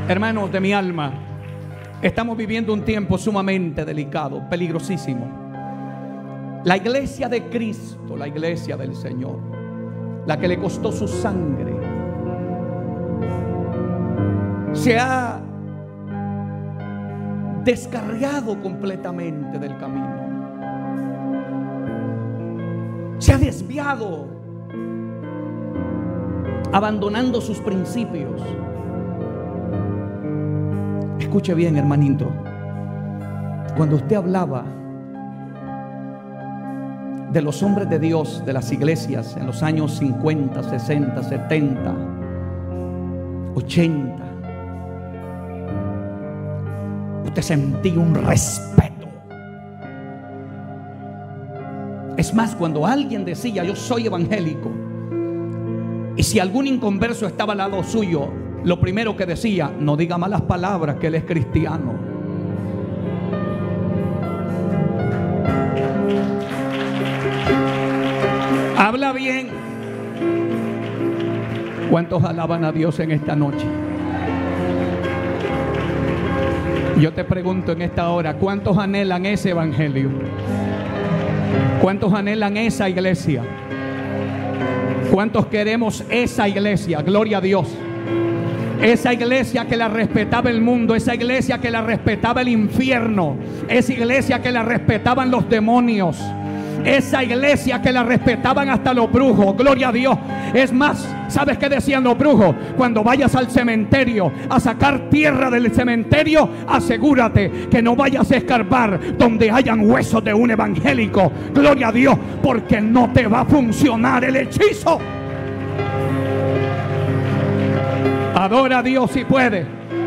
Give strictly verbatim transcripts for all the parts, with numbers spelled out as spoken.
Hermanos de mi alma, estamos viviendo un tiempo sumamente delicado, peligrosísimo. La iglesia de Cristo, la iglesia del Señor, la que le costó su sangre, se ha descarriado completamente del camino. Se ha desviado, abandonando sus principios. Escuche bien, hermanito. Cuando usted hablaba de los hombres de Dios, de las iglesias en los años cincuenta, sesenta, setenta, ochenta, usted sentía un respeto. Es más, cuando alguien decía yo soy evangélico, y si algún inconverso estaba al lado suyo, lo primero que decía: no diga malas palabras, que él es cristiano. Habla bien. ¿Cuántos alaban a Dios en esta noche? Yo te pregunto en esta hora, ¿cuántos anhelan ese evangelio? ¿Cuántos anhelan esa iglesia? ¿Cuántos queremos esa iglesia? Gloria a Dios. Esa iglesia que la respetaba el mundo, esa iglesia que la respetaba el infierno, esa iglesia que la respetaban los demonios, esa iglesia que la respetaban hasta los brujos. Gloria a Dios. Es más, ¿sabes qué decían los brujos? Cuando vayas al cementerio a sacar tierra del cementerio, asegúrate que no vayas a escarbar donde hayan huesos de un evangélico. Gloria a Dios, porque no te va a funcionar el hechizo. Adora a Dios si puede.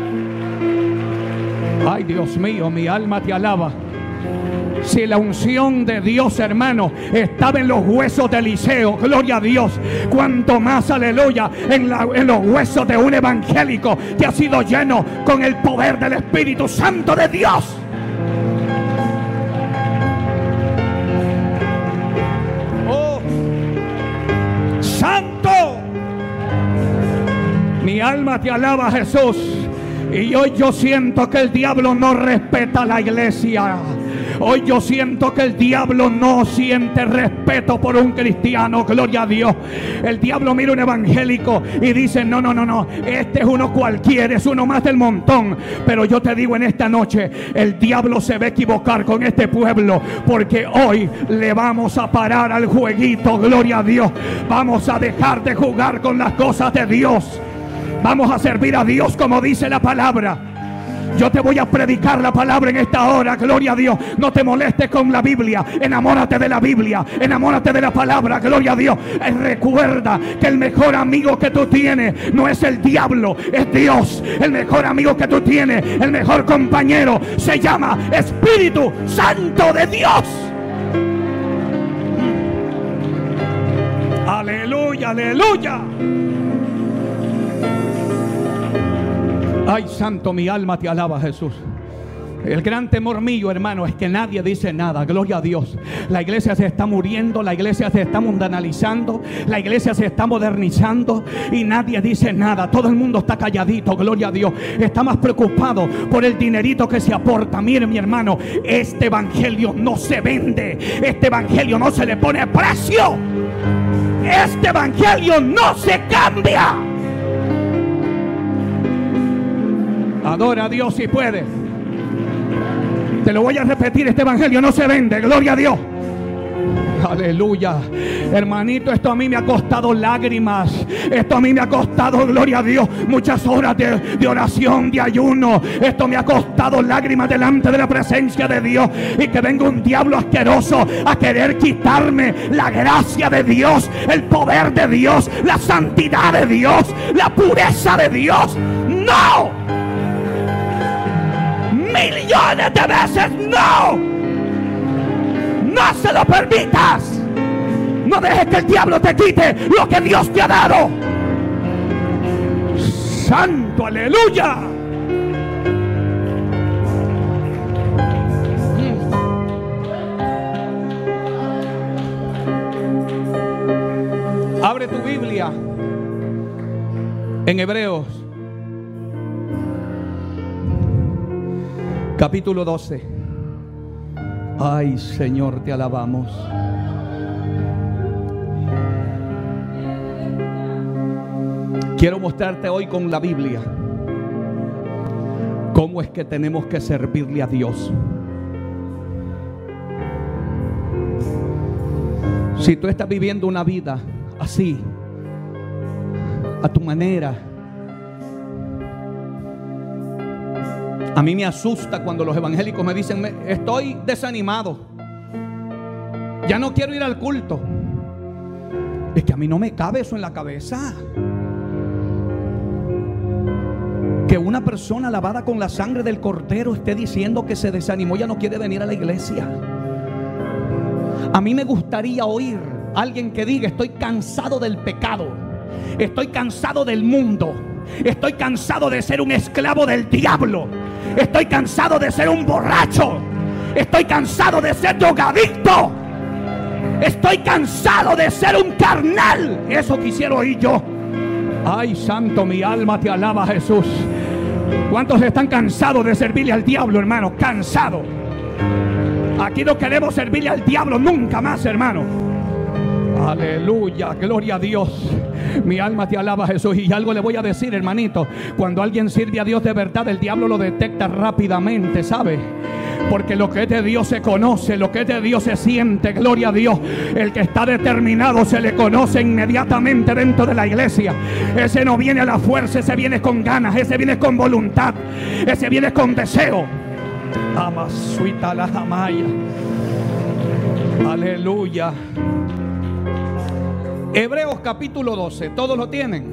Ay, Dios mío, mi alma te alaba. Si la unción de Dios, hermano, estaba en los huesos de Eliseo, gloria a Dios, cuanto más, aleluya, en, la, en los huesos de un evangélico que ha sido lleno con el poder del Espíritu Santo de Dios. Oh, santo. Mi alma te alaba, Jesús. Y hoy yo siento que el diablo no respeta a la iglesia. Hoy yo siento que el diablo no siente respeto por un cristiano. Gloria a Dios. El diablo mira un evangélico y dice: no, no, no, no, este es uno cualquiera, es uno más del montón. Pero yo te digo en esta noche, el diablo se va a equivocar con este pueblo, porque hoy le vamos a parar al jueguito. Gloria a Dios. Vamos a dejar de jugar con las cosas de Dios. Vamos a servir a Dios como dice la palabra. Yo te voy a predicar la palabra en esta hora. Gloria a Dios. No te molestes con la Biblia. Enamórate de la Biblia. Enamórate de la palabra. Gloria a Dios. Y recuerda que el mejor amigo que tú tienes no es el diablo, es Dios. El mejor amigo que tú tienes, el mejor compañero, se llama Espíritu Santo de Dios. Aleluya, aleluya. Ay, santo, mi alma te alaba, Jesús. El gran temor mío, hermano, es que nadie dice nada. Gloria a Dios. La iglesia se está muriendo, la iglesia se está mundanalizando, la iglesia se está modernizando y nadie dice nada. Todo el mundo está calladito. Gloria a Dios. Está más preocupado por el dinerito que se aporta. Mire, mi hermano, este evangelio no se vende. Este evangelio no se le pone precio. Este evangelio no se cambia. Adora a Dios si puede. Te lo voy a repetir: este evangelio no se vende. Gloria a Dios. Aleluya. Hermanito, esto a mí me ha costado lágrimas. Esto a mí me ha costado, gloria a Dios, muchas horas de, de oración, de ayuno. Esto me ha costado lágrimas delante de la presencia de Dios. Y que venga un diablo asqueroso a querer quitarme la gracia de Dios, el poder de Dios, la santidad de Dios, la pureza de Dios. ¡No! Millones de veces no. No se lo permitas. No dejes que el diablo te quite lo que Dios te ha dado. Santo, aleluya. Abre tu Biblia en Hebreos Capítulo doce. Ay, Señor, te alabamos. Quiero mostrarte hoy con la Biblia cómo es que tenemos que servirle a Dios. Si tú estás viviendo una vida así, a tu manera, a mí me asusta cuando los evangélicos me dicen: estoy desanimado, ya no quiero ir al culto. Es que a mí no me cabe eso en la cabeza. Que una persona lavada con la sangre del Cordero esté diciendo que se desanimó, ya no quiere venir a la iglesia. A mí me gustaría oír a alguien que diga: estoy cansado del pecado, estoy cansado del mundo, estoy cansado de ser un esclavo del diablo, estoy cansado de ser un borracho, estoy cansado de ser drogadicto, estoy cansado de ser un carnal. Eso quisiera oír yo. Ay, santo, mi alma te alaba, Jesús. ¿Cuántos están cansados de servirle al diablo, hermano? Cansado. Aquí no queremos servirle al diablo nunca más, hermano. Aleluya, gloria a Dios. Mi alma te alaba, Jesús. Y algo le voy a decir, hermanito: cuando alguien sirve a Dios de verdad, el diablo lo detecta rápidamente, ¿sabe? Porque lo que es de Dios se conoce, lo que es de Dios se siente. Gloria a Dios. El que está determinado se le conoce inmediatamente dentro de la iglesia. Ese no viene a la fuerza, ese viene con ganas, ese viene con voluntad, ese viene con deseo. Amasuita la jamaya. Aleluya. Hebreos capítulo doce. ¿Todos lo tienen?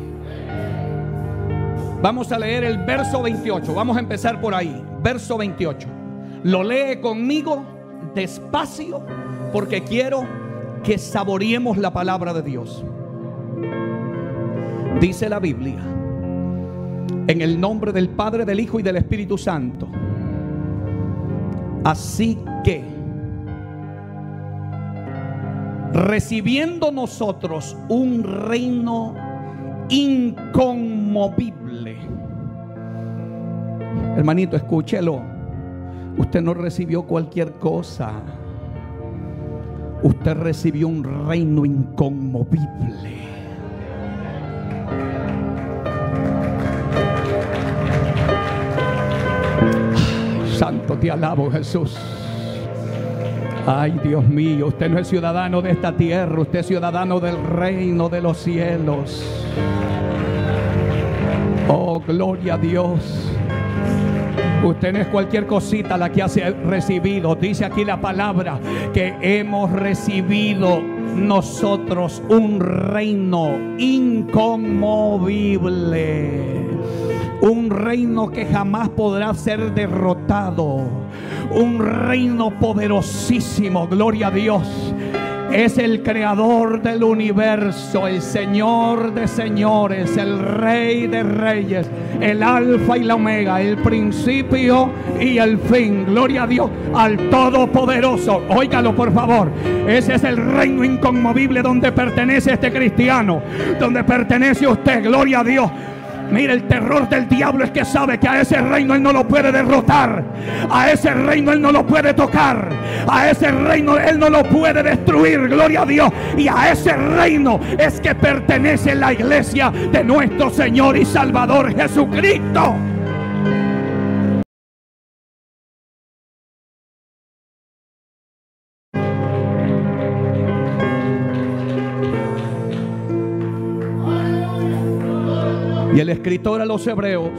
Vamos a leer el verso veintiocho. Vamos a empezar por ahí. Verso veintiocho. Lo lee conmigo despacio, porque quiero que saboreemos la palabra de Dios. Dice la Biblia: en el nombre del Padre, del Hijo y del Espíritu Santo. Así que, recibiendo nosotros un reino inconmovible. Hermanito, escúchelo. Usted no recibió cualquier cosa. Usted recibió un reino inconmovible. Ay, santo, te alabo, Jesús. Ay, Dios mío, usted no es ciudadano de esta tierra, usted es ciudadano del reino de los cielos. Oh, gloria a Dios. Usted no es cualquier cosita la que ha recibido. Dice aquí la palabra que hemos recibido nosotros un reino inconmovible. Un reino que jamás podrá ser derrotado. Un reino poderosísimo, gloria a Dios. Es el creador del universo, el Señor de señores, el Rey de reyes, el alfa y la omega, el principio y el fin. Gloria a Dios, al Todopoderoso. Óigalo, por favor. Ese es el reino inconmovible donde pertenece este cristiano, donde pertenece usted. Gloria a Dios. Mira, el terror del diablo es que sabe que a ese reino él no lo puede derrotar, a ese reino él no lo puede tocar, a ese reino él no lo puede destruir. Gloria a Dios. Y a ese reino es que pertenece la iglesia de nuestro Señor y Salvador Jesucristo. Y el escritor a los Hebreos,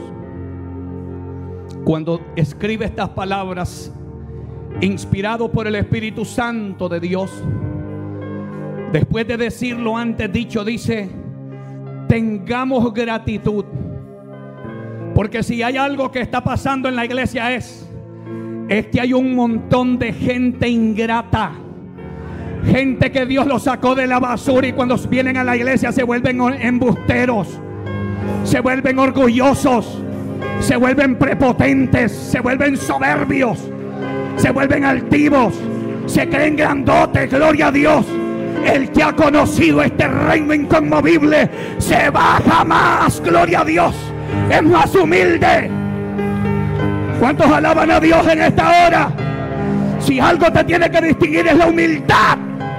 cuando escribe estas palabras, inspirado por el Espíritu Santo de Dios, después de decir lo antes dicho, dice: tengamos gratitud, porque si hay algo que está pasando en la iglesia es, es que hay un montón de gente ingrata. Gente que Dios los sacó de la basura y cuando vienen a la iglesia se vuelven embusteros, se vuelven orgullosos, se vuelven prepotentes, se vuelven soberbios, se vuelven altivos, se creen grandotes. Gloria a Dios. El que ha conocido este reino inconmovible se baja más. Gloria a Dios. Es más humilde. ¿Cuántos alaban a Dios en esta hora? Si algo te tiene que distinguir es la humildad.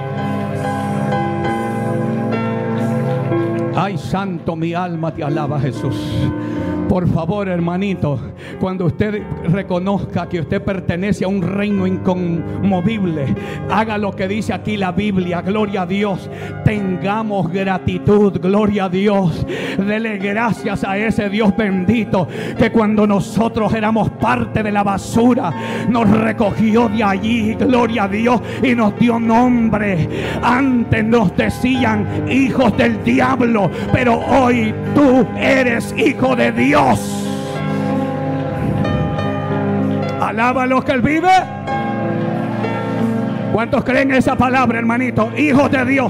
Ay, santo, mi alma te alaba, Jesús. Por favor, hermanito, cuando usted reconozca que usted pertenece a un reino inconmovible, haga lo que dice aquí la Biblia. Gloria a Dios. Tengamos gratitud, gloria a Dios. Dele gracias a ese Dios bendito que cuando nosotros éramos parte de la basura nos recogió de allí, gloria a Dios, y nos dio nombre. Antes nos decían hijos del diablo, pero hoy tú eres hijo de Dios. Alaba a los que Él vive. ¿Cuántos creen esa palabra, hermanito? Hijos de Dios.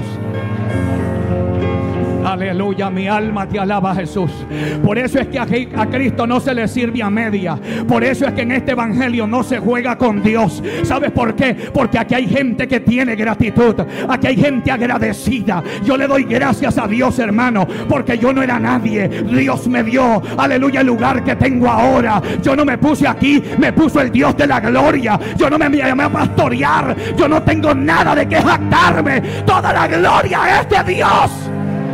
Aleluya, mi alma te alaba, Jesús. Por eso es que a, a Cristo no se le sirve a media. Por eso es que en este evangelio no se juega con Dios. ¿Sabes por qué? Porque aquí hay gente que tiene gratitud. Aquí hay gente agradecida. Yo le doy gracias a Dios, hermano, porque yo no era nadie. Dios me dio, aleluya, el lugar que tengo ahora. Yo no me puse aquí, me puso el Dios de la gloria. Yo no me llamé a pastorear. Yo no tengo nada de qué jactarme. Toda la gloria es de Dios.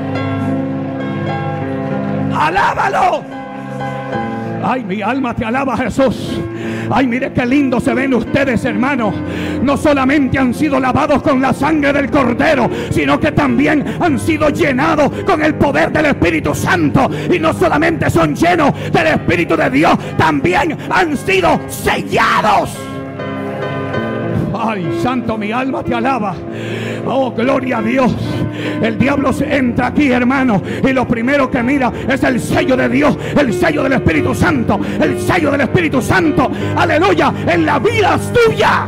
¡Alábalo! Ay, mi alma te alaba, Jesús. Ay, mire qué lindo se ven ustedes, hermanos. No solamente han sido lavados con la sangre del Cordero, sino que también han sido llenados con el poder del Espíritu Santo. Y no solamente son llenos del Espíritu de Dios, también han sido sellados. Ay, santo, mi alma te alaba. Oh, gloria a Dios. El diablo se entra aquí, hermano, y lo primero que mira es el sello de Dios, el sello del Espíritu Santo, el sello del Espíritu Santo, aleluya, en la vida tuya.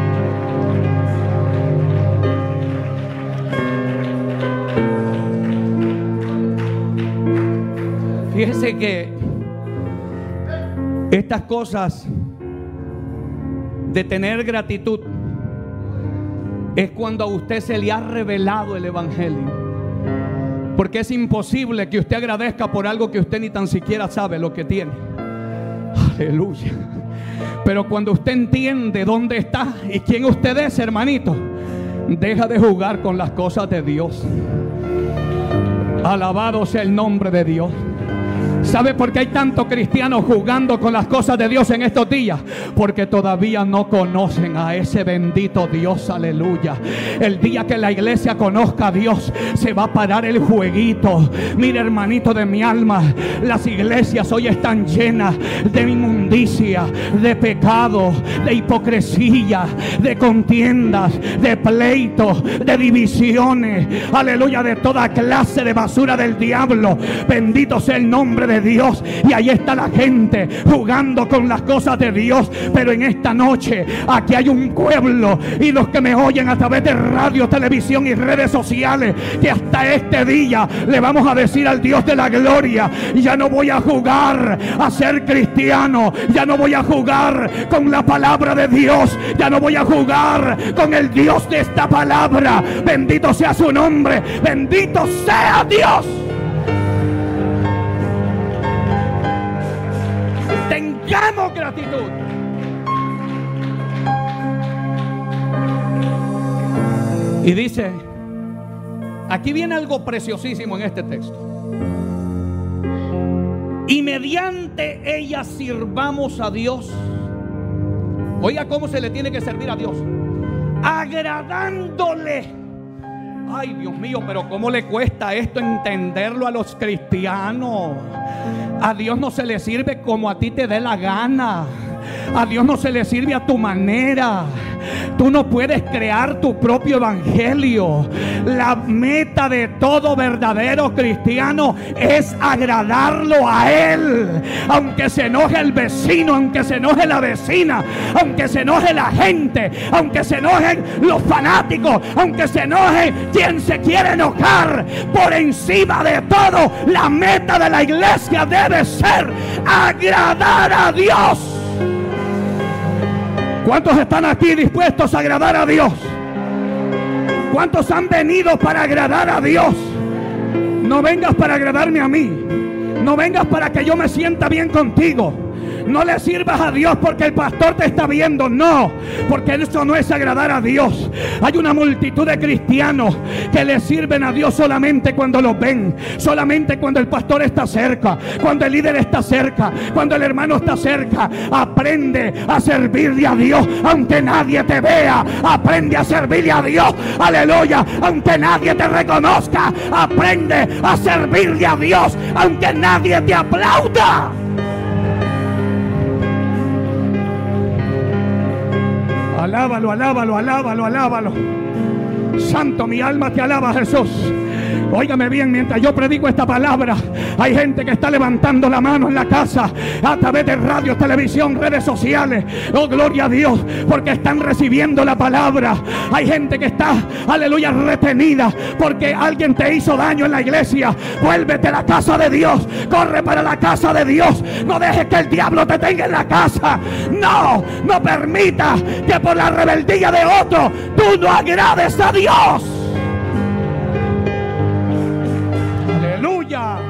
Fíjese que estas cosas de tener gratitud es cuando a usted se le ha revelado el evangelio. Porque es imposible que usted agradezca por algo que usted ni tan siquiera sabe lo que tiene. Aleluya. Pero cuando usted entiende dónde está y quién usted es, hermanito, deja de jugar con las cosas de Dios. Alabado sea el nombre de Dios. ¿Sabe por qué hay tantos cristianos jugando con las cosas de Dios en estos días? Porque todavía no conocen a ese bendito Dios, aleluya. El día que la iglesia conozca a Dios, se va a parar el jueguito. Mira, hermanito de mi alma, las iglesias hoy están llenas de inmundicia, de pecado, de hipocresía, de contiendas, de pleitos, de divisiones, aleluya, de toda clase de basura del diablo. Bendito sea el nombre de Dios. Y ahí está la gente jugando con las cosas de Dios. Pero en esta noche aquí hay un pueblo, y los que me oyen a través de radio, televisión y redes sociales, que hasta este día le vamos a decir al Dios de la gloria: ya no voy a jugar a ser cristiano, ya no voy a jugar con la palabra de Dios, ya no voy a jugar con el Dios de esta palabra. Bendito sea su nombre, bendito sea Dios. Tengamos gratitud. Y dice, aquí viene algo preciosísimo en este texto: y mediante ella sirvamos a Dios. Oiga cómo se le tiene que servir a Dios: agradándole. Ay, Dios mío, pero cómo le cuesta esto entenderlo a los cristianos. A Dios no se le sirve como a ti te dé la gana. A Dios no se le sirve a tu manera. Tú no puedes crear tu propio evangelio. La meta de todo verdadero cristiano es agradarlo a Él. Aunque se enoje el vecino, aunque se enoje la vecina, aunque se enoje la gente, aunque se enojen los fanáticos, aunque se enoje quien se quiere enojar, por encima de todo, la meta de la iglesia debe ser agradar a Dios. ¿Cuántos están aquí dispuestos a agradar a Dios? ¿Cuántos han venido para agradar a Dios? No vengas para agradarme a mí. No vengas para que yo me sienta bien contigo. No le sirvas a Dios porque el pastor te está viendo. No, porque eso no es agradar a Dios. Hay una multitud de cristianos que le sirven a Dios solamente cuando los ven, solamente cuando el pastor está cerca, cuando el líder está cerca, cuando el hermano está cerca. Aprende a servirle a Dios aunque nadie te vea. Aprende a servirle a Dios, aleluya, aunque nadie te reconozca. Aprende a servirle a Dios aunque nadie te aplauda. Alábalo, alábalo, alábalo, alábalo. Santo, mi alma te alaba, Jesús. Óigame bien, mientras yo predico esta palabra, hay gente que está levantando la mano en la casa, a través de radio, televisión, redes sociales. Oh, gloria a Dios, porque están recibiendo la palabra. Hay gente que está, aleluya, retenida porque alguien te hizo daño en la iglesia. Vuélvete a la casa de Dios, corre para la casa de Dios. No dejes que el diablo te tenga en la casa. No, no permita que por la rebeldía de otro tú no agrades a Dios. Aleluya.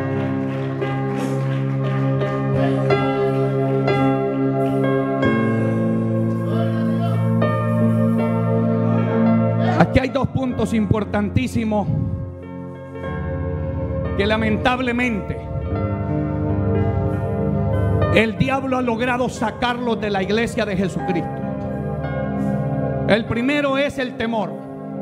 Aquí hay dos puntos importantísimos que lamentablemente el diablo ha logrado sacarlos de la iglesia de Jesucristo. El primero es el temor.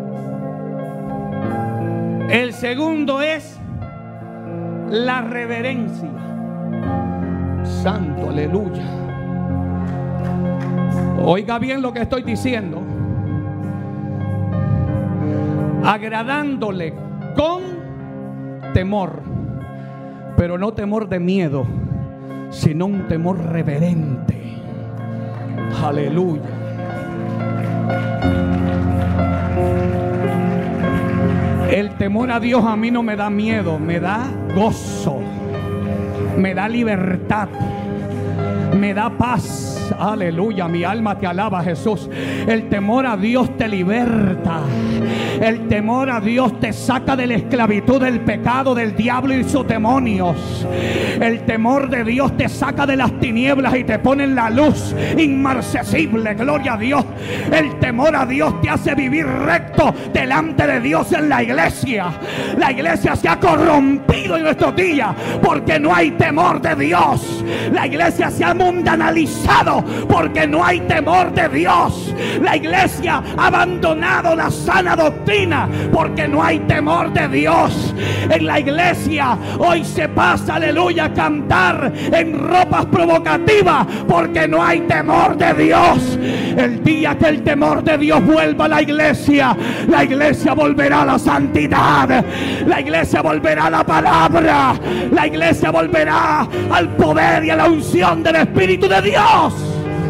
El segundo es la reverencia. Santo, aleluya. Oiga bien lo que estoy diciendo. Agradándole con temor, pero no temor de miedo, sino un temor reverente. Aleluya. El temor a Dios a mí no me da miedo, me da gozo, me da libertad, me da paz. Aleluya, mi alma te alaba, Jesús. El temor a Dios te liberta. El temor a Dios te saca de la esclavitud del pecado, del diablo y sus demonios. El temor de Dios te saca de las tinieblas y te pone en la luz inmarcesible. Gloria a Dios. El temor a Dios te hace vivir recto delante de Dios en la iglesia. La iglesia se ha corrompido en estos días porque no hay temor de Dios. La iglesia se ha mundanalizado porque no hay temor de Dios. La iglesia ha abandonado la sana doctrina porque no hay temor de Dios. En la iglesia hoy se pasa, aleluya, a cantar en ropas provocativas porque no hay temor de Dios. El día que el temor de Dios vuelva a la iglesia, la iglesia volverá a la santidad, la iglesia volverá a la palabra, la iglesia volverá al poder y a la unción del Espíritu de Dios.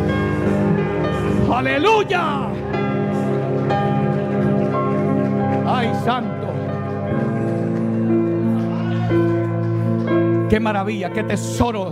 Aleluya. Ay, santo. Qué maravilla, qué tesoro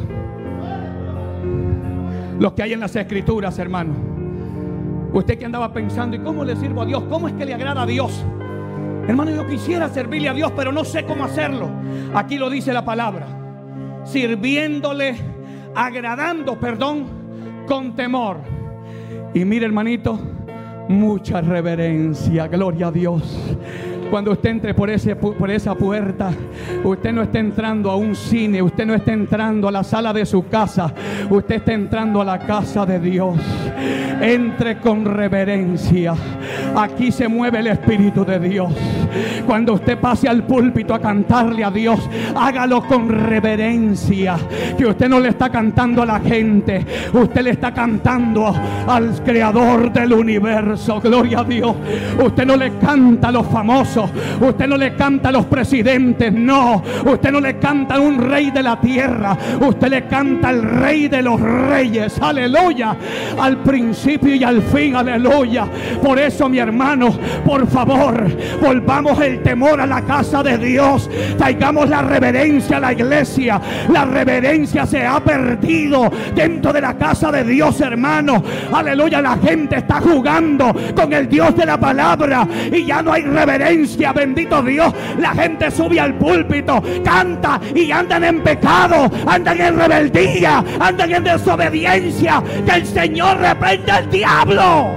los que hay en las escrituras, hermano. Usted que andaba pensando, ¿y cómo le sirvo a Dios? ¿Cómo es que le agrada a Dios? Hermano, yo quisiera servirle a Dios, pero no sé cómo hacerlo. Aquí lo dice la palabra: sirviéndole, agradando, perdón, con temor. Y mire, hermanito, mucha reverencia. Gloria a Dios. Cuando usted entre por, ese, por esa puerta, usted no está entrando a un cine, usted no está entrando a la sala de su casa, usted está entrando a la casa de Dios. Entre con reverencia. Aquí se mueve el Espíritu de Dios. Cuando usted pase al púlpito a cantarle a Dios, hágalo con reverencia. Que usted no le está cantando a la gente, usted le está cantando al Creador del universo. Gloria a Dios. Usted no le canta a los famosos, usted no le canta a los presidentes, no. Usted no le canta a un rey de la tierra, usted le canta al Rey de los reyes. Aleluya. Al principio y al fin. Aleluya. Por eso, mi hermano, por favor, volvamos traigamos el temor a la casa de Dios, traigamos la reverencia a la iglesia. La reverencia se ha perdido dentro de la casa de Dios, hermano. Aleluya, la gente está jugando con el Dios de la palabra y ya no hay reverencia. Bendito Dios, la gente sube al púlpito, canta y andan en pecado, andan en rebeldía, andan en desobediencia. Que el Señor reprenda al diablo.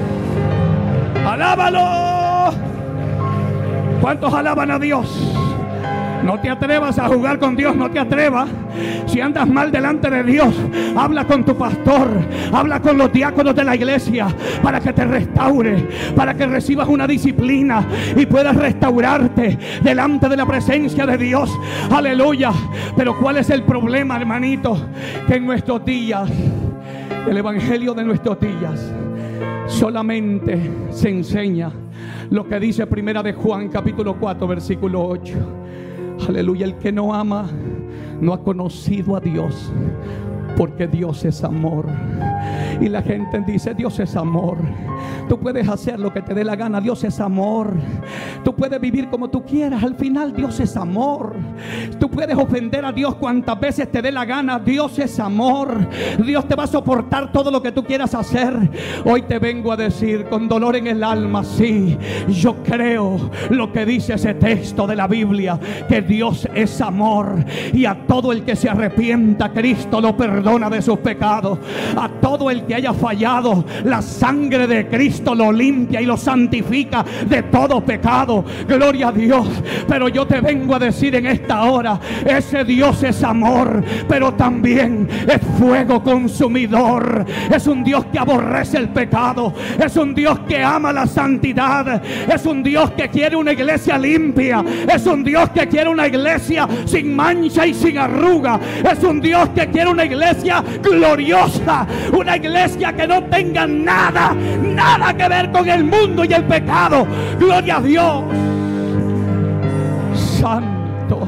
Alábalo. ¿Cuántos alaban a Dios? No te atrevas a jugar con Dios, no te atrevas. Si andas mal delante de Dios, habla con tu pastor, habla con los diáconos de la iglesia para que te restaure, para que recibas una disciplina y puedas restaurarte delante de la presencia de Dios. Aleluya. Pero ¿cuál es el problema, hermanito? Que en nuestros días, el evangelio de nuestros días, solamente se enseña lo que dice Primera de Juan capítulo cuatro versículo ocho. Aleluya, el que no ama no ha conocido a Dios, porque Dios es amor. Y la gente dice: Dios es amor. Tú puedes hacer lo que te dé la gana, Dios es amor. Tú puedes vivir como tú quieras, al final Dios es amor. Tú puedes ofender a Dios cuantas veces te dé la gana, Dios es amor. Dios te va a soportar todo lo que tú quieras hacer. Hoy te vengo a decir con dolor en el alma: sí, yo creo lo que dice ese texto de la Biblia, que Dios es amor, y a todo el que se arrepienta, Cristo lo perdona de sus pecados. A todo el que haya fallado, la sangre de Cristo lo limpia y lo santifica de todo pecado. Gloria a Dios. Pero yo te vengo a decir en esta hora: ese Dios es amor, pero también es fuego consumidor. Es un Dios que aborrece el pecado, es un Dios que ama la santidad, es un Dios que quiere una iglesia limpia, es un Dios que quiere una iglesia sin mancha y sin arruga, es un Dios que quiere una iglesia gloriosa, una iglesia que no tenga nada, nada que ver con el mundo y el pecado. Gloria a Dios. Santo.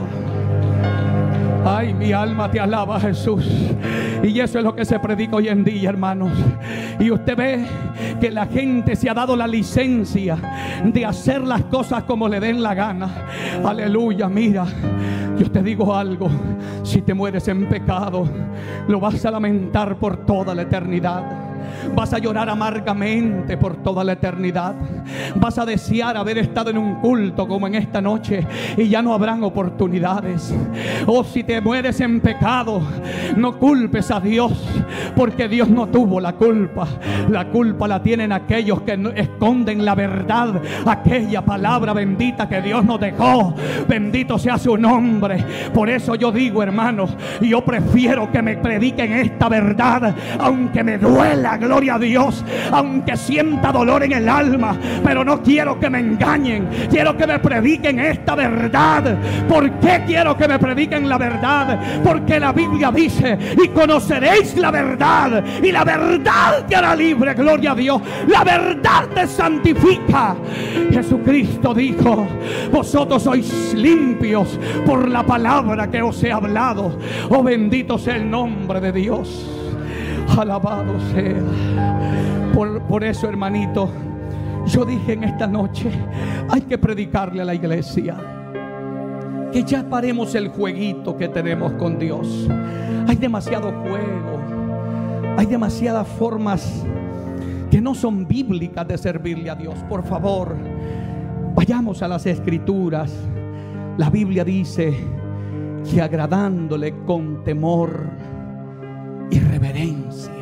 Ay, mi alma te alaba, Jesús. Y eso es lo que se predica hoy en día, hermanos. Y usted ve que la gente se ha dado la licencia de hacer las cosas como le den la gana. Aleluya. Mira, yo te digo algo: si te mueres en pecado, lo vas a lamentar por toda la eternidad. Vas a llorar amargamente por toda la eternidad. Vas a desear haber estado en un culto como en esta noche y ya no habrán oportunidades. Oh, si te mueres en pecado, no culpes a Dios, porque Dios no tuvo la culpa. La culpa la tienen aquellos que esconden la verdad, aquella palabra bendita que Dios nos dejó. Bendito sea su nombre. Por eso yo digo, hermanos, yo prefiero que me prediquen esta verdad, aunque me duela. Gloria a Dios, aunque sienta dolor en el alma, pero no quiero que me engañen. Quiero que me prediquen esta verdad. ¿Por qué quiero que me prediquen la verdad? Porque la Biblia dice: y conoceréis la verdad, y la verdad te hará libre. Gloria a Dios. La verdad te santifica. Jesucristo dijo: vosotros sois limpios por la palabra que os he hablado. Oh, bendito sea el nombre de Dios. Alabado sea. Por, por eso, hermanito, yo dije en esta noche: hay que predicarle a la iglesia que ya paremos el jueguito que tenemos con Dios. Hay demasiado juego, hay demasiadas formas que no son bíblicas de servirle a Dios. Por favor, vayamos a las Escrituras. La Biblia dice que agradándole con temor y reverencia.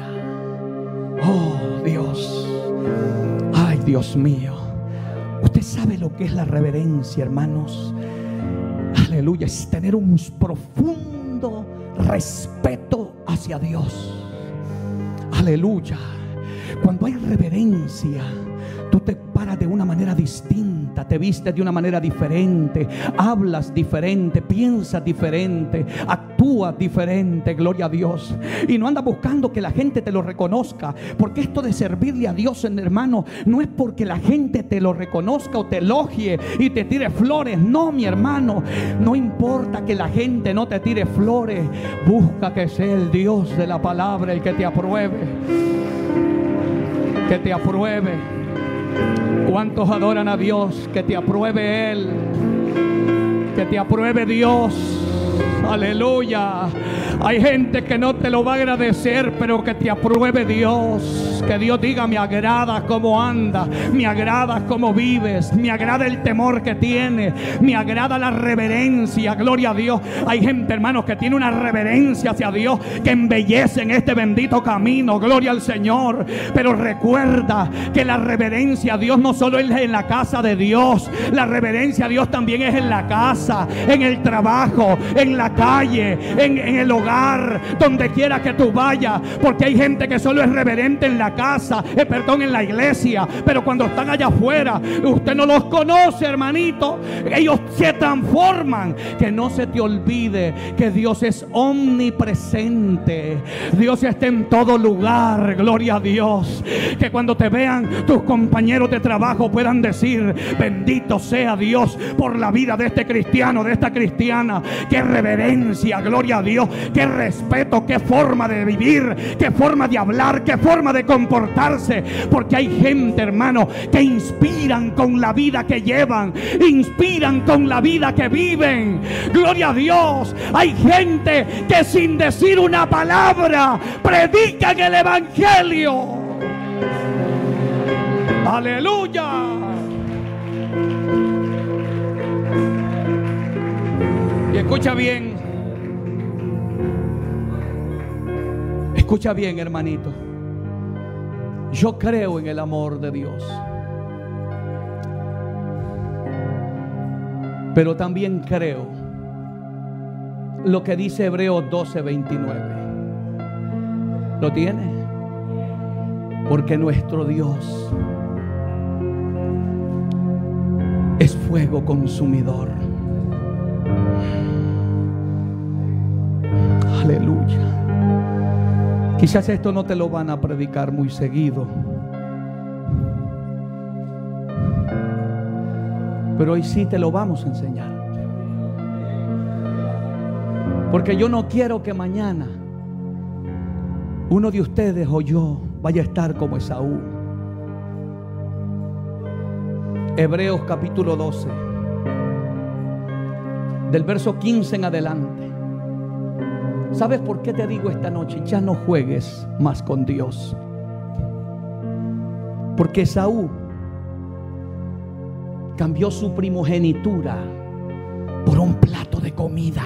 Oh, Dios. Ay, Dios mío. Usted sabe lo que es la reverencia, hermanos. Aleluya. Es tener un profundo respeto hacia Dios. Aleluya. Cuando hay reverencia, tú te paras de una manera distinta, te vistes de una manera diferente, hablas diferente, piensas diferente, actúas diferente. Gloria a Dios. Y no andas buscando que la gente te lo reconozca, porque esto de servirle a Dios, hermano, no es porque la gente te lo reconozca o te elogie y te tire flores. No, mi hermano, no importa que la gente no te tire flores. Busca que sea el Dios de la palabra el que te apruebe, que te apruebe. ¿Cuántos adoran a Dios? Que te apruebe Él, que te apruebe Dios. Aleluya. Hay gente que no te lo va a agradecer, pero que te apruebe Dios. Que Dios diga: me agrada cómo anda, me agrada cómo vives, me agrada el temor que tiene, me agrada la reverencia. Gloria a Dios. Hay gente, hermanos, que tiene una reverencia hacia Dios, que embellece en este bendito camino. Gloria al Señor. Pero recuerda que la reverencia a Dios no solo es en la casa de Dios. La reverencia a Dios también es en la casa, en el trabajo, en la calle, en, en el hogar, donde quiera que tú vayas. Porque hay gente que solo es reverente en la casa, eh, perdón, en la iglesia, pero cuando están allá afuera, usted no los conoce, hermanito. Ellos se transforman. Que no se te olvide que Dios es omnipresente. Dios está en todo lugar. Gloria a Dios. Que cuando te vean tus compañeros de trabajo puedan decir: bendito sea Dios por la vida de este cristiano, de esta cristiana. Qué reverencia, gloria a Dios. Qué respeto, qué forma de vivir, qué forma de hablar, qué forma de comportarse. Porque hay gente, hermano, que inspiran con la vida que llevan, inspiran con la vida que viven. Gloria a Dios. Hay gente que sin decir una palabra predican el evangelio. Aleluya. Y escucha bien, escucha bien, hermanito. Yo creo en el amor de Dios, pero también creo lo que dice Hebreos doce veintinueve. ¿Lo tiene? Porque nuestro Dios es fuego consumidor. Aleluya. Quizás esto no te lo van a predicar muy seguido, pero hoy sí te lo vamos a enseñar. Porque yo no quiero que mañana uno de ustedes o yo vaya a estar como Esaú. Hebreos capítulo doce, del verso quince en adelante. ¿Sabes por qué te digo esta noche? Ya no juegues más con Dios. Porque Esaú cambió su primogenitura por un plato de comida.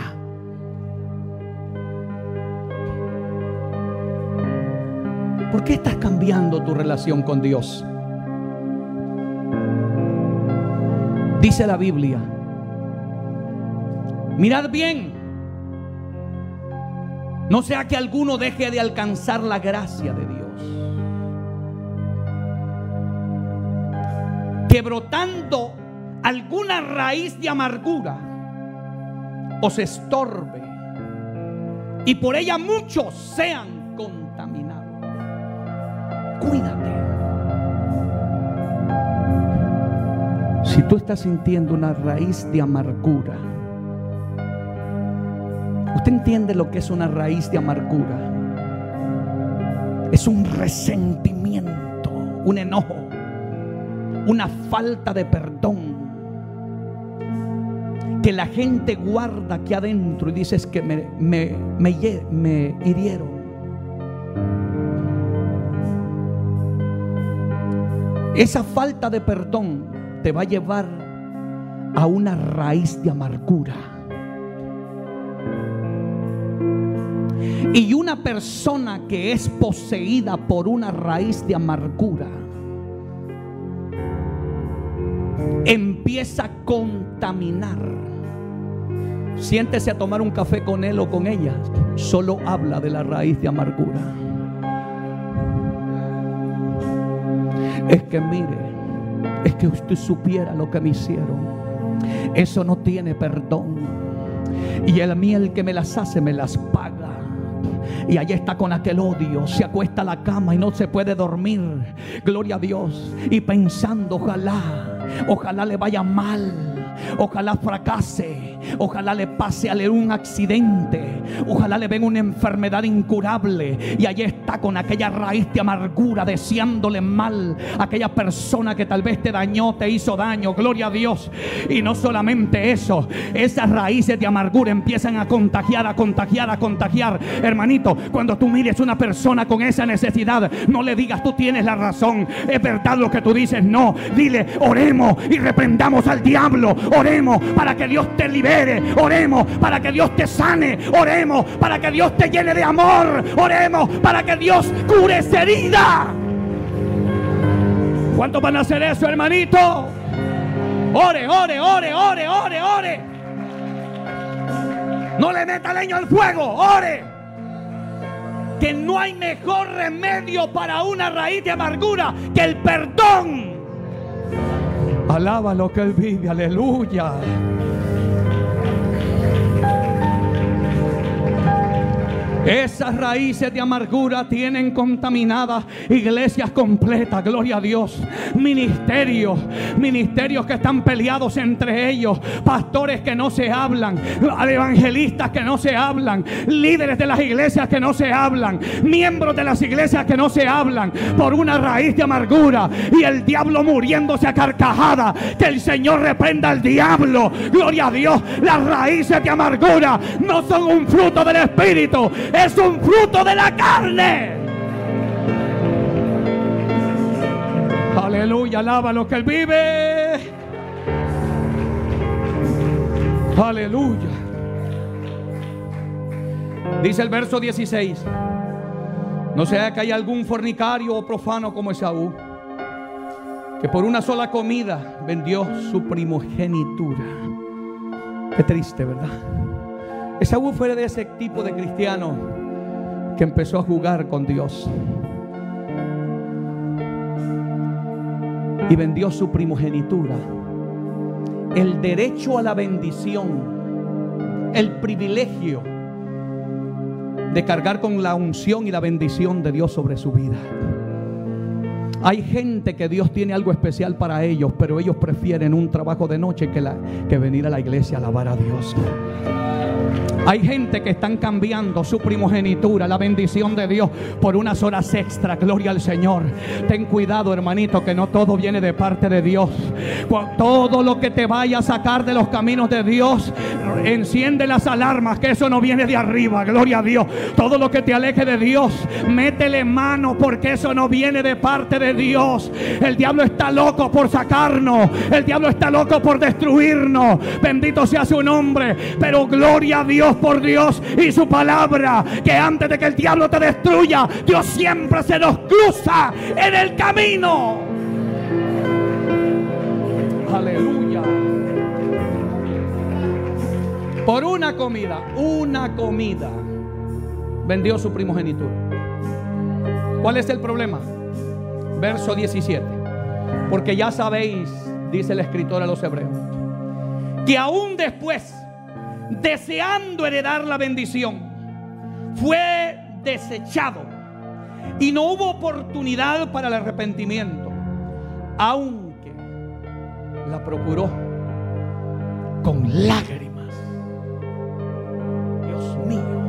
¿Por qué estás cambiando tu relación con Dios? Dice la Biblia: mirad bien, no sea que alguno deje de alcanzar la gracia de Dios, que brotando alguna raíz de amargura os estorbe y por ella muchos sean contaminados. Cuídate. Si tú estás sintiendo una raíz de amargura, ¿usted entiende lo que es una raíz de amargura? Es un resentimiento, un enojo, una falta de perdón que la gente guarda aquí adentro y dices que me, me, me, me hirieron. Esa falta de perdón te va a llevar a una raíz de amargura. Y una persona que es poseída por una raíz de amargura empieza a contaminar. Siéntese a tomar un café con él o con ella, solo habla de la raíz de amargura. Es que mire, es que usted supiera lo que me hicieron. Eso no tiene perdón. Y el miel que me las hace me las paga. Y allá está con aquel odio, se acuesta a la cama y no se puede dormir. Gloria a Dios. Y pensando, ojalá, ojalá le vaya mal, ojalá fracase, ojalá le pase a leer un accidente, ojalá le venga una enfermedad incurable y allí está con aquella raíz de amargura deseándole mal a aquella persona que tal vez te dañó, te hizo daño. Gloria a Dios. Y no solamente eso, esas raíces de amargura empiezan a contagiar, a contagiar, a contagiar. Hermanito, cuando tú mires una persona con esa necesidad, no le digas tú tienes la razón, es verdad lo que tú dices. No, dile, oremos y reprendamos al diablo. Oremos para que Dios te libere. Oremos para que Dios te sane. Oremos para que Dios te llene de amor. Oremos para que Dios cure esa herida. ¿Cuántos van a hacer eso, hermanito? Ore, ore, ore, ore, ore, ore. No le meta leña al fuego, ore. Que no hay mejor remedio para una raíz de amargura que el perdón. Alaba lo que Él vive, aleluya. Esas raíces de amargura tienen contaminadas iglesias completas, gloria a Dios. Ministerios, ministerios que están peleados entre ellos, pastores que no se hablan, evangelistas que no se hablan, líderes de las iglesias que no se hablan, miembros de las iglesias que no se hablan por una raíz de amargura, y el diablo muriéndose a carcajada. Que el Señor reprenda al diablo, gloria a Dios. Las raíces de amargura no son un fruto del Espíritu, es un fruto de la carne. Aleluya, alaba lo que Él vive. Aleluya. Dice el verso dieciséis: no sea que haya algún fornicario o profano como Esaú, que por una sola comida vendió su primogenitura. Qué triste, ¿verdad? Esaú fue de ese tipo de cristiano que empezó a jugar con Dios y vendió su primogenitura, el derecho a la bendición, el privilegio de cargar con la unción y la bendición de Dios sobre su vida. Hay gente que Dios tiene algo especial para ellos, pero ellos prefieren un trabajo de noche que, la, que venir a la iglesia a alabar a Dios. Hay gente que están cambiando su primogenitura, la bendición de Dios, por unas horas extra. Gloria al Señor. Ten cuidado, hermanito, que no todo viene de parte de Dios. Todo lo que te vaya a sacar de los caminos de Dios, enciende las alarmas, que eso no viene de arriba. Gloria a Dios. Todo lo que te aleje de Dios, métele mano, porque eso no viene de parte de Dios. El diablo está loco por sacarnos, el diablo está loco por destruirnos. Bendito sea su nombre. Pero gloria a Dios por Dios y su palabra, que antes de que el diablo te destruya, Dios siempre se nos cruza en el camino. Aleluya. Por una comida, una comida, vendió su primogenitura. ¿Cuál es el problema? Verso diecisiete: porque ya sabéis, dice el escritor a los hebreos, que aún después, deseando heredar la bendición, fue desechado y no hubo oportunidad para el arrepentimiento, aunque la procuró con lágrimas. Dios mío.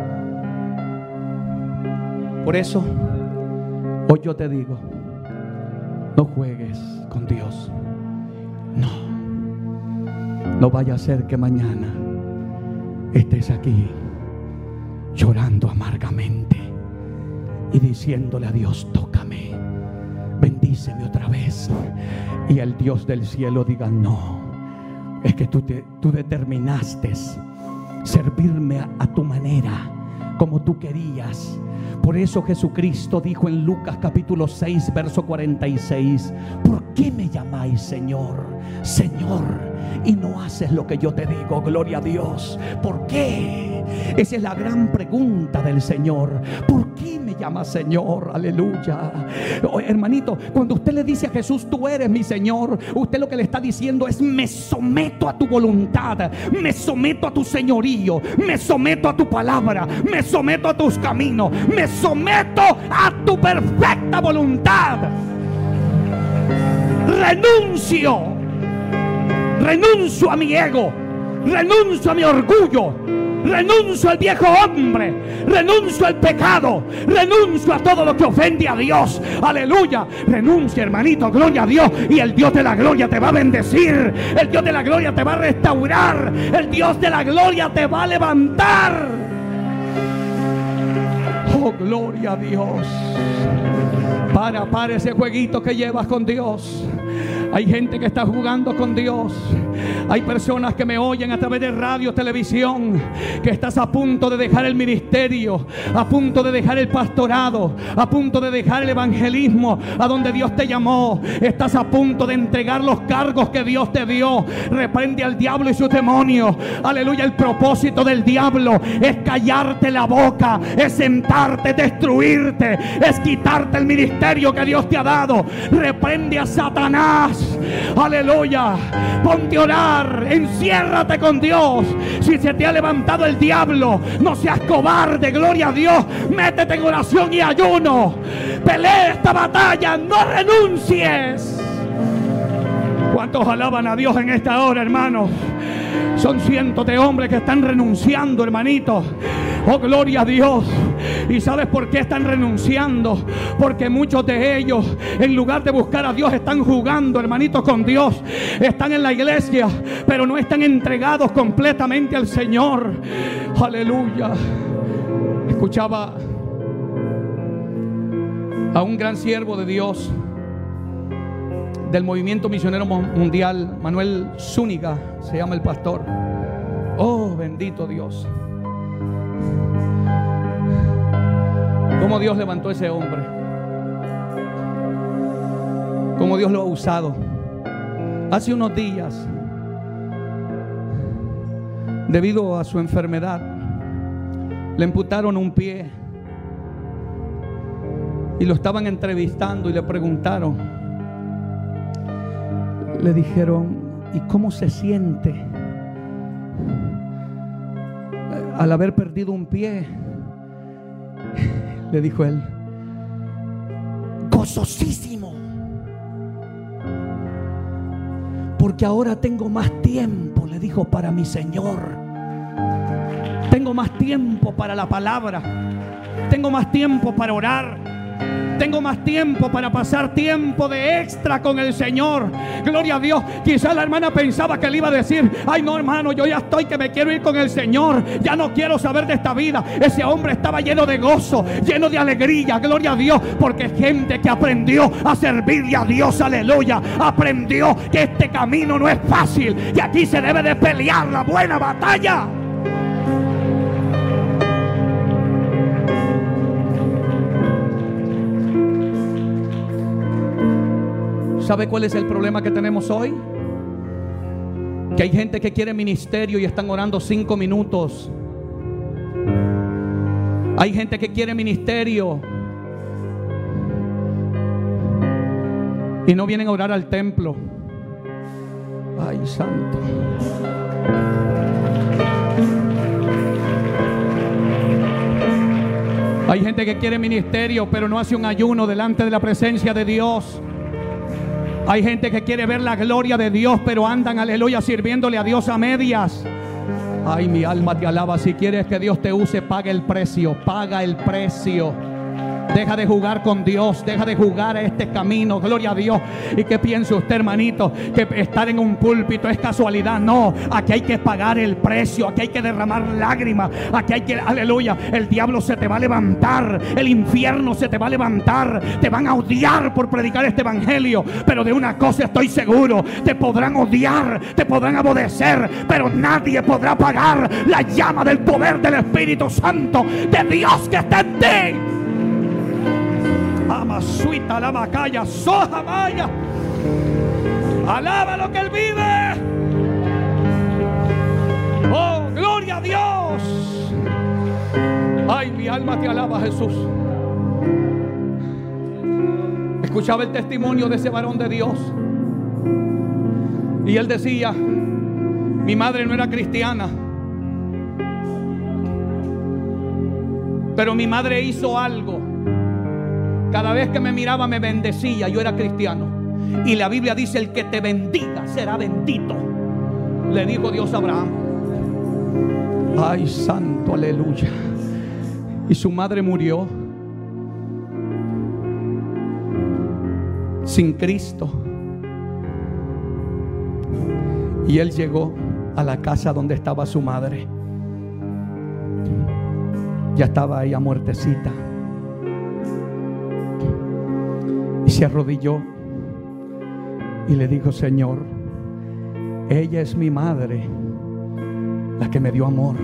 Por eso hoy yo te digo, no juegues con Dios. No, no vaya a ser que mañana estés aquí llorando amargamente y diciéndole a Dios: tócame, bendíceme otra vez. Y el Dios del cielo diga: no, es que tú, te, tú determinaste servirme a, a tu manera, como tú querías. Por eso Jesucristo dijo en Lucas capítulo seis verso cuarenta y seis: ¿por qué me llamáis Señor, Señor, y no haces lo que yo te digo? Gloria a Dios. ¿Por qué? Esa es la gran pregunta del Señor. ¿Por qué me llamas Señor? Aleluya. Oh, hermanito, cuando usted le dice a Jesús: tú eres mi Señor, usted lo que le está diciendo es: me someto a tu voluntad, me someto a tu señorío, me someto a tu palabra, me someto a tus caminos, me someto a tu perfecta voluntad. Renuncio, renuncio a mi ego, renuncio a mi orgullo, renuncio al viejo hombre, renuncio al pecado, renuncio a todo lo que ofende a Dios. Aleluya. Renuncia, hermanito, gloria a Dios. Y el Dios de la gloria te va a bendecir. El Dios de la gloria te va a restaurar. El Dios de la gloria te va a levantar. Oh, gloria a Dios. Para, para ese jueguito que llevas con Dios. Hay gente que está jugando con Dios. Hay personas que me oyen a través de radio, televisión, que estás a punto de dejar el ministerio, a punto de dejar el pastorado, a punto de dejar el evangelismo a donde Dios te llamó. Estás a punto de entregar los cargos que Dios te dio. Reprende al diablo y sus demonios. Aleluya. El propósito del diablo es callarte la boca, es sentarte, destruirte, es quitarte el ministerio que Dios te ha dado. Reprende a Satanás. Aleluya. Ponte a orar, enciérrate con Dios. Si se te ha levantado el diablo, no seas cobarde, gloria a Dios. Métete en oración y ayuno. Pelea esta batalla, no renuncies. ¿Cuántos alaban a Dios en esta hora, hermanos? Son cientos de hombres que están renunciando, hermanito. Oh, gloria a Dios. ¿Y sabes por qué están renunciando? Porque muchos de ellos, en lugar de buscar a Dios, están jugando, hermanitos, con Dios. Están en la iglesia, pero no están entregados completamente al Señor. Aleluya. Escuchaba a un gran siervo de Dios del movimiento misionero mundial, Manuel Zúñiga, se llama el pastor. Oh, bendito Dios. Cómo Dios levantó a ese hombre, cómo Dios lo ha usado. Hace unos días, debido a su enfermedad, le amputaron un pie y lo estaban entrevistando y le preguntaron, le dijeron, ¿y cómo se siente al haber perdido un pie? Le dijo él, gozosísimo, porque ahora tengo más tiempo, le dijo, para mi Señor. Tengo más tiempo para la palabra, tengo más tiempo para orar, tengo más tiempo para pasar tiempo de extra con el Señor. Gloria a Dios. Quizá la hermana pensaba que le iba a decir, ay no, hermano, yo ya estoy que me quiero ir con el Señor, ya no quiero saber de esta vida. Ese hombre estaba lleno de gozo, lleno de alegría. Gloria a Dios, porque es gente que aprendió a servirle a Dios. Aleluya. Aprendió que este camino no es fácil y aquí se debe de pelear la buena batalla. ¿Sabe cuál es el problema que tenemos hoy? Que hay gente que quiere ministerio y están orando cinco minutos. Hay gente que quiere ministerio y no vienen a orar al templo. Ay, santo. Hay gente que quiere ministerio pero no hace un ayuno delante de la presencia de Dios. Hay gente que quiere ver la gloria de Dios, pero andan, aleluya, sirviéndole a Dios a medias. Ay, mi alma te alaba. Si quieres que Dios te use, paga el precio, paga el precio. Deja de jugar con Dios, deja de jugar a este camino, gloria a Dios. ¿Y qué piensa usted, hermanito? Que estar en un púlpito es casualidad. No, aquí hay que pagar el precio, aquí hay que derramar lágrimas, aquí hay que, aleluya, el diablo se te va a levantar, el infierno se te va a levantar, te van a odiar por predicar este evangelio. Pero de una cosa estoy seguro, te podrán odiar, te podrán aborrecer, pero nadie podrá apagar la llama del poder del Espíritu Santo de Dios que está en ti. Amasuita la macaya, soja maya. Alaba lo que Él vive. Oh, gloria a Dios. Ay, mi alma te alaba, Jesús. Escuchaba el testimonio de ese varón de Dios y él decía, mi madre no era cristiana, pero mi madre hizo algo. Cada vez que me miraba me bendecía. Yo era cristiano. Y la Biblia dice, el que te bendiga será bendito, le dijo Dios a Abraham. Ay, santo, aleluya. Y su madre murió sin Cristo. Y él llegó a la casa donde estaba su madre. Ya estaba ella muertecita. Y se arrodilló y le dijo: Señor, ella es mi madre, la que me dio amor,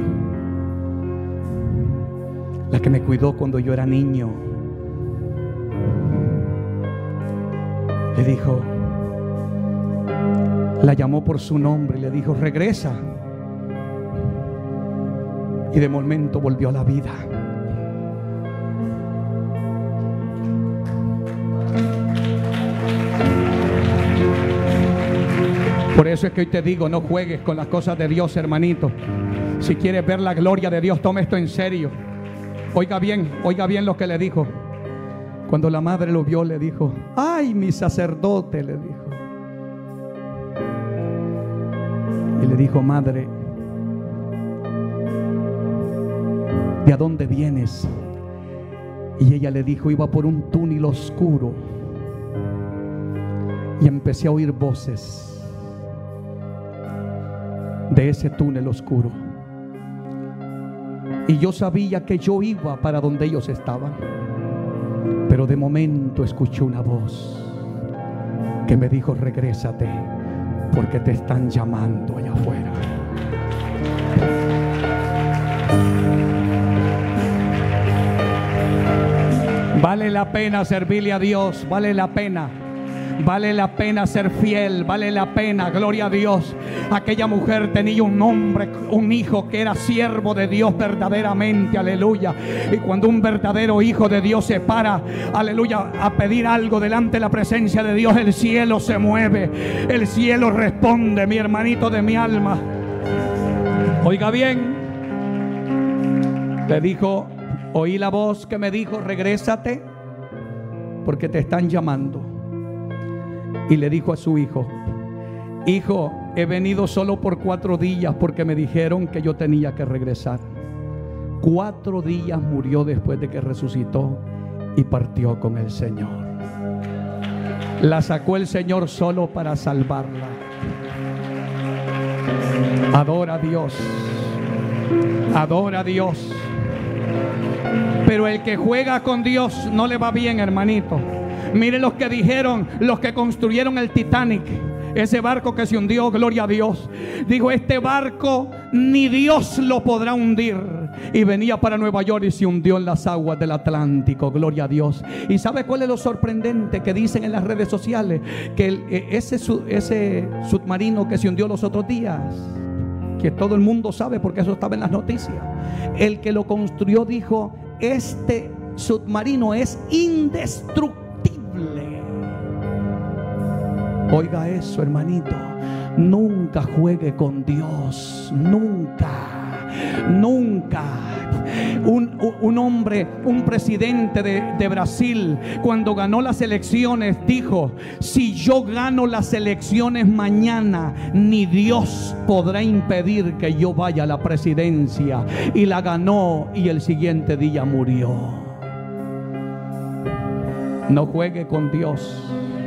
la que me cuidó cuando yo era niño. Le dijo, la llamó por su nombre y le dijo: regresa. Y de momento volvió a la vida. Por eso es que hoy te digo, no juegues con las cosas de Dios, hermanito. Si quieres ver la gloria de Dios, toma esto en serio. Oiga bien, oiga bien lo que le dijo. Cuando la madre lo vio, le dijo: ay, mi sacerdote, le dijo. Y le dijo: madre, ¿de a dónde vienes? Y ella le dijo: iba por un túnel oscuro y empecé a oír voces de ese túnel oscuro, y yo sabía que yo iba para donde ellos estaban, pero de momento escuché una voz que me dijo: regrésate, porque te están llamando allá afuera. Vale la pena servirle a Dios, vale la pena. Vale la pena ser fiel, vale la pena, gloria a Dios. Aquella mujer tenía un hombre, un hijo que era siervo de Dios verdaderamente, aleluya. Y cuando un verdadero hijo de Dios se para, aleluya, a pedir algo delante de la presencia de Dios, el cielo se mueve, el cielo responde, mi hermanito de mi alma. Oiga bien, le dijo: oí la voz que me dijo: regrésate, porque te están llamando. Y le dijo a su hijo: hijo, he venido solo por cuatro días porque me dijeron que yo tenía que regresar. Cuatro días murió después de que resucitó y partió con el Señor. La sacó el Señor solo para salvarla. Adora a Dios, adora a Dios. Pero el que juega con Dios no le va bien, hermanito. Miren los que dijeron, los que construyeron el Titanic, ese barco que se hundió, gloria a Dios. Dijo: este barco ni Dios lo podrá hundir. Y venía para Nueva York y se hundió en las aguas del Atlántico, gloria a Dios. ¿Y sabe cuál es lo sorprendente que dicen en las redes sociales? Que el, ese, ese submarino que se hundió los otros días, que todo el mundo sabe porque eso estaba en las noticias, el que lo construyó dijo: este submarino es indestructible. Oiga eso, hermanito. Nunca juegue con Dios. Nunca. Nunca. Un, un hombre, un presidente de, de Brasil, cuando ganó las elecciones, dijo: si yo gano las elecciones mañana, ni Dios podrá impedir que yo vaya a la presidencia. Y la ganó, y el siguiente día murió. No juegue con Dios.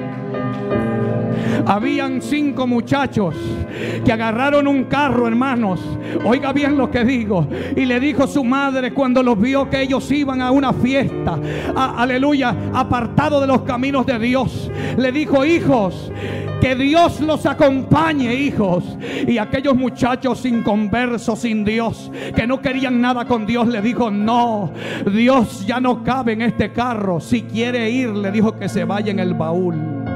Habían cinco muchachos que agarraron un carro, hermanos. Oiga bien lo que digo. Y le dijo su madre, cuando los vio que ellos iban a una fiesta, a, aleluya, apartado de los caminos de Dios, le dijo: hijos, que Dios los acompañe, hijos. Y aquellos muchachos inconversos, sin Dios, que no querían nada con Dios, le dijo: no, Dios ya no cabe en este carro. Si quiere ir, le dijo que se vaya en el baúl.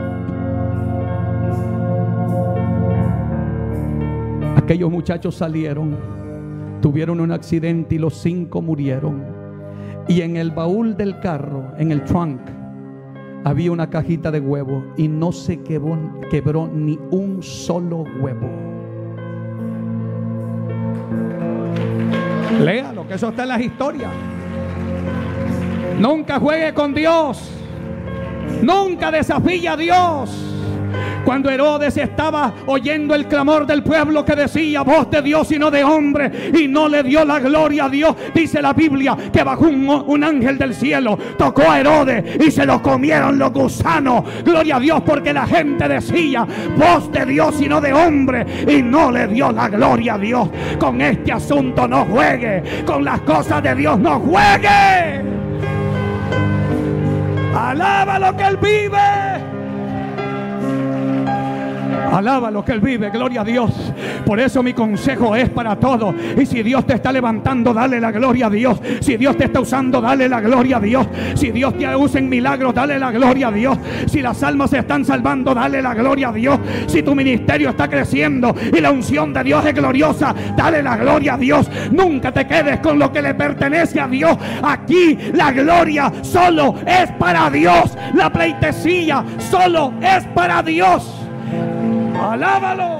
Aquellos muchachos salieron, tuvieron un accidente y los cinco murieron. Y en el baúl del carro, en el trunk, había una cajita de huevos y no se quebró, quebró ni un solo huevo. Léalo, que eso está en las historias. Nunca juegue con Dios. Nunca desafíe a Dios. Cuando Herodes estaba oyendo el clamor del pueblo que decía voz de Dios y no de hombre, y no le dio la gloria a Dios, dice la Biblia que bajó un, un ángel del cielo, tocó a Herodes y se lo comieron los gusanos. Gloria a Dios, porque la gente decía voz de Dios y no de hombre, y no le dio la gloria a Dios. Con este asunto no juegue, con las cosas de Dios no juegue. Alaba lo que Él vive. Alaba lo que Él vive, gloria a Dios. Por eso mi consejo es para todos. Y si Dios te está levantando, dale la gloria a Dios. Si Dios te está usando, dale la gloria a Dios. Si Dios te usa en milagros, dale la gloria a Dios. Si las almas se están salvando, dale la gloria a Dios. Si tu ministerio está creciendo y la unción de Dios es gloriosa, dale la gloria a Dios. Nunca te quedes con lo que le pertenece a Dios. Aquí la gloria solo es para Dios. La pleitesía solo es para Dios. Alábalo.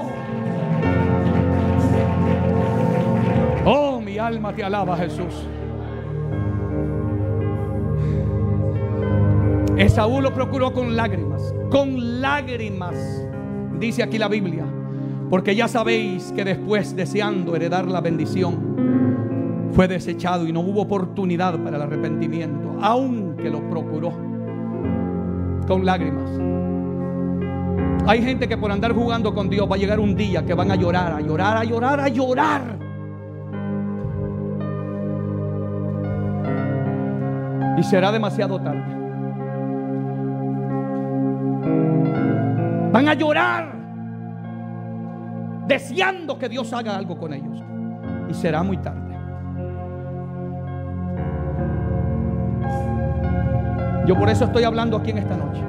Oh, mi alma te alaba, Jesús. Esaú lo procuró con lágrimas, con lágrimas, dice aquí la Biblia, porque ya sabéis que después, deseando heredar la bendición, fue desechado y no hubo oportunidad para el arrepentimiento, aunque lo procuró con lágrimas. Hay gente que por andar jugando con Dios va a llegar un día que van a llorar, a llorar, a llorar, a llorar. Y será demasiado tarde. Van a llorar deseando que Dios haga algo con ellos. Y será muy tarde. Yo por eso estoy hablando aquí en esta noche.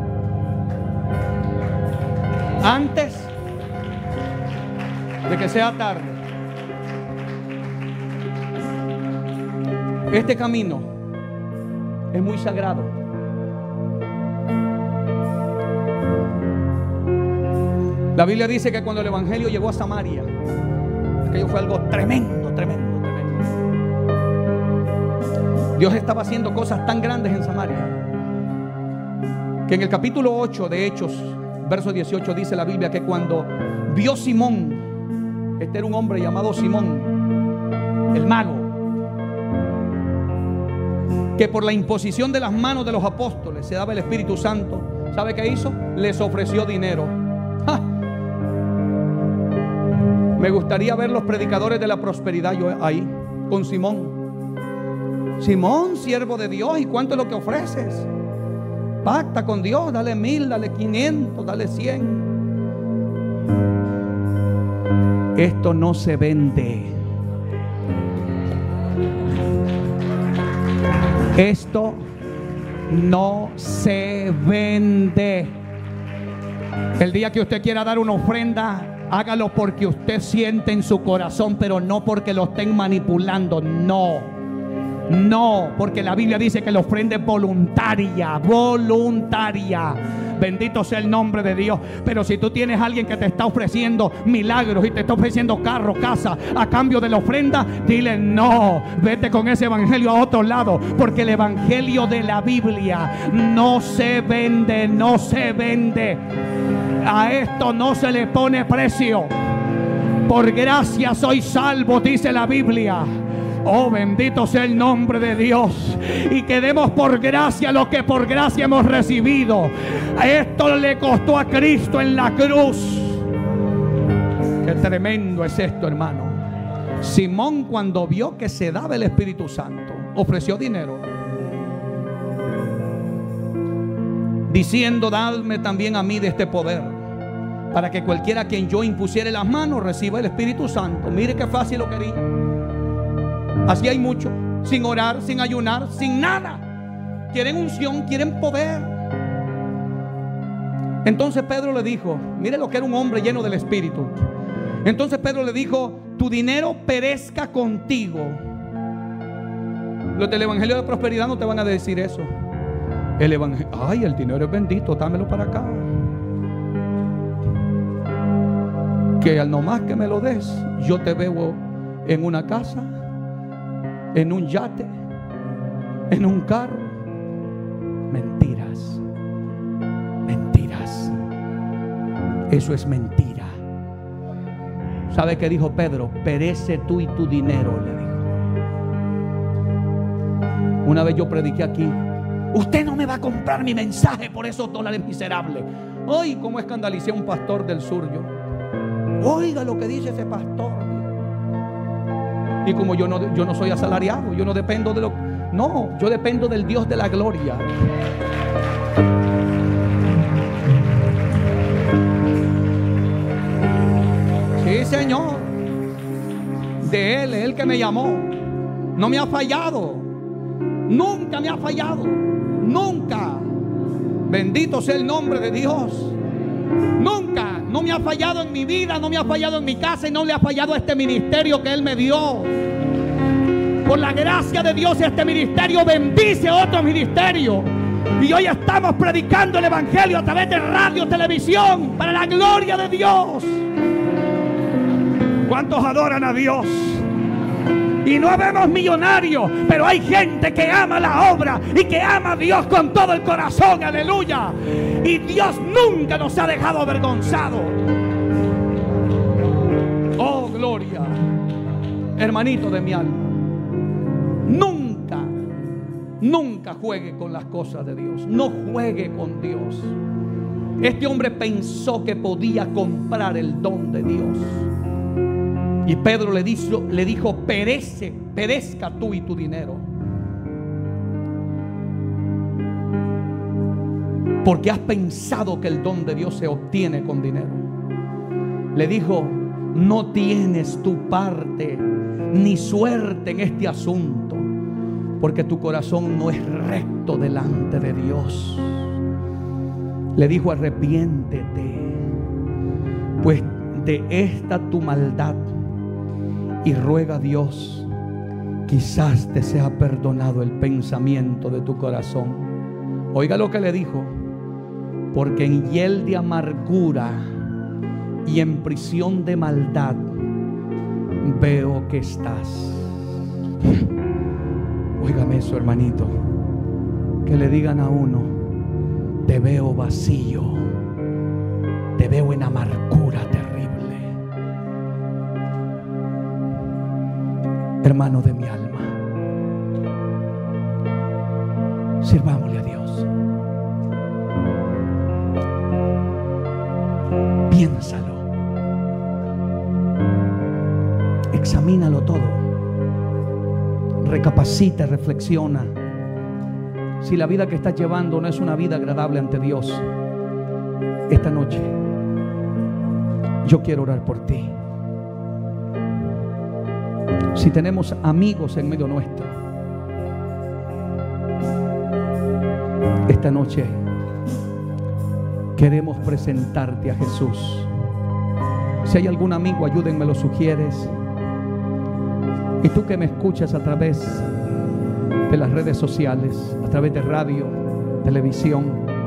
Antes de que sea tarde. Este camino es muy sagrado. La Biblia dice que cuando el evangelio llegó a Samaria, aquello fue algo tremendo, tremendo, tremendo. Dios estaba haciendo cosas tan grandes en Samaria que en el capítulo ocho de Hechos, verso dieciocho, dice la Biblia que cuando vio Simón, este era un hombre llamado Simón, el mago, que por la imposición de las manos de los apóstoles se daba el Espíritu Santo, ¿sabe qué hizo? Les ofreció dinero. ¡Ja! Me gustaría ver los predicadores de la prosperidad yo ahí, con Simón. Simón, siervo de Dios, ¿y cuánto es lo que ofreces? Pacta con Dios, dale mil, dale quinientos, dale cien. Esto no se vende. Esto no se vende. El día que usted quiera dar una ofrenda, hágalo porque usted siente en su corazón, pero no porque lo estén manipulando. No. No, porque la Biblia dice que la ofrenda es voluntaria, voluntaria. Bendito sea el nombre de Dios. Pero si tú tienes a alguien que te está ofreciendo milagros y te está ofreciendo carro, casa a cambio de la ofrenda, dile no, vete con ese evangelio a otro lado, porque el evangelio de la Biblia no se vende, no se vende. A esto no se le pone precio. Por gracia soy salvo, dice la Biblia. Oh, bendito sea el nombre de Dios. Y que demos por gracia lo que por gracia hemos recibido. Esto le costó a Cristo en la cruz. Qué tremendo es esto, hermano. Simón, cuando vio que se daba el Espíritu Santo, ofreció dinero, diciendo: dadme también a mí de este poder, para que cualquiera a quien yo impusiere las manos reciba el Espíritu Santo. Mire qué fácil lo quería. Así hay mucho, sin orar, sin ayunar, sin nada. Quieren unción, quieren poder. Entonces Pedro le dijo, mire lo que era un hombre lleno del Espíritu. Entonces Pedro le dijo: tu dinero perezca contigo. Los del evangelio de prosperidad no te van a decir eso. El evangelio, ay, el dinero es bendito, dámelo para acá. Que al nomás que me lo des, yo te veo en una casa, en un yate, en un carro. Mentiras, mentiras. Eso es mentira. ¿Sabe qué dijo Pedro? Perece tú y tu dinero, le dijo. Una vez yo prediqué aquí: usted no me va a comprar mi mensaje por esos dólares miserables. Ay, cómo escandalicé a un pastor del sur yo. Oiga lo que dice ese pastor. Y como yo no, yo no soy asalariado, yo no dependo de lo... No, yo dependo del Dios de la gloria. Sí, Señor. De Él, es el que me llamó. No me ha fallado. Nunca me ha fallado. Nunca. Bendito sea el nombre de Dios. Nunca. No me ha fallado en mi vida, no me ha fallado en mi casa y no le ha fallado a este ministerio que Él me dio. Por la gracia de Dios, este ministerio bendice a otro ministerio. Y hoy estamos predicando el evangelio a través de radio, televisión, para la gloria de Dios. ¿Cuántos adoran a Dios? Y no vemos millonarios, pero hay gente que ama la obra y que ama a Dios con todo el corazón. Aleluya. Y Dios nunca nos ha dejado avergonzados. Oh, gloria. Hermanito de mi alma, nunca, nunca juegue con las cosas de Dios. No juegue con Dios. Este hombre pensó que podía comprar el don de Dios. Y Pedro le dijo, le dijo: perece, perezca tú y tu dinero. Porque has pensado que el don de Dios se obtiene con dinero. Le dijo: no tienes tu parte ni suerte en este asunto, porque tu corazón no es recto delante de Dios. Le dijo: arrepiéntete, pues de esta tu maldad, y ruega a Dios, quizás te sea perdonado el pensamiento de tu corazón. Oiga lo que le dijo: porque en hiel de amargura y en prisión de maldad veo que estás. Óigame eso, hermanito, que le digan a uno: te veo vacío, te veo en amargura terrible. Hermano de mi alma, sirvámosle a Dios. Piénsalo, examínalo todo, recapacita, reflexiona. Si la vida que estás llevando no es una vida agradable ante Dios, esta noche yo quiero orar por ti. Si tenemos amigos en medio nuestro, esta noche queremos presentarte a Jesús. Si hay algún amigo, ayúdenme, lo sugieres. Y tú que me escuchas a través de las redes sociales, a través de radio, televisión,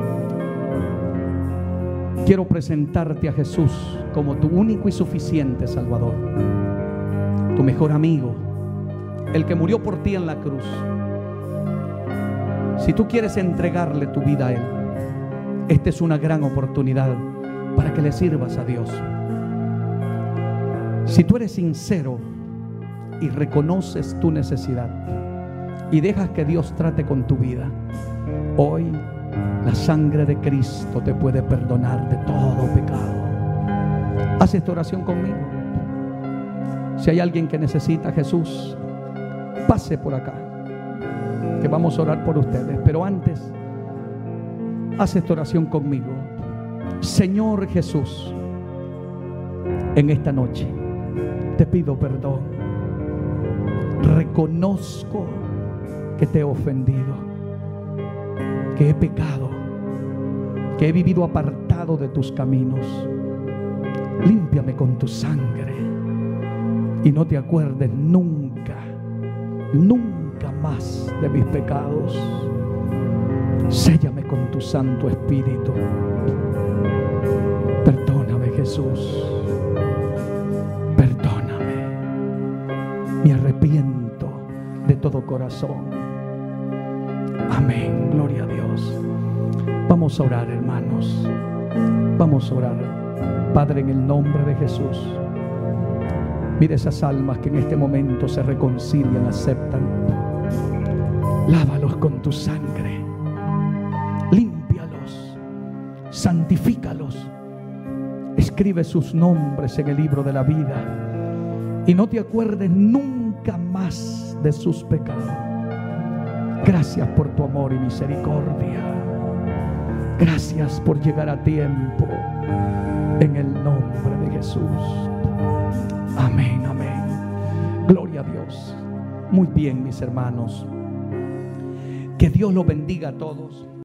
quiero presentarte a Jesús como tu único y suficiente Salvador, tu mejor amigo, el que murió por ti en la cruz. Si tú quieres entregarle tu vida a Él, esta es una gran oportunidad para que le sirvas a Dios. Si tú eres sincero y reconoces tu necesidad y dejas que Dios trate con tu vida, hoy la sangre de Cristo te puede perdonar de todo pecado. Haz esta oración conmigo. Si hay alguien que necesita a Jesús, pase por acá, que vamos a orar por ustedes. Pero antes, haz esta oración conmigo. Señor Jesús, en esta noche te pido perdón. Reconozco que te he ofendido, que he pecado, que he vivido apartado de tus caminos. Límpiame con tu sangre y no te acuerdes nunca, nunca más de mis pecados. Séllame con tu Santo Espíritu. Perdóname, Jesús. Perdóname. Me arrepiento de todo corazón. Amén. Gloria a Dios. Vamos a orar, hermanos. Vamos a orar. Padre, en el nombre de Jesús, mira esas almas que en este momento se reconcilian, aceptan. Lávalos con tu sangre, límpialos, santifícalos, escribe sus nombres en el libro de la vida y no te acuerdes nunca más de sus pecados. Gracias por tu amor y misericordia. Gracias por llegar a tiempo, en el nombre de Jesús. Amén, amén. Gloria a Dios. Muy bien, mis hermanos. Que Dios los bendiga a todos.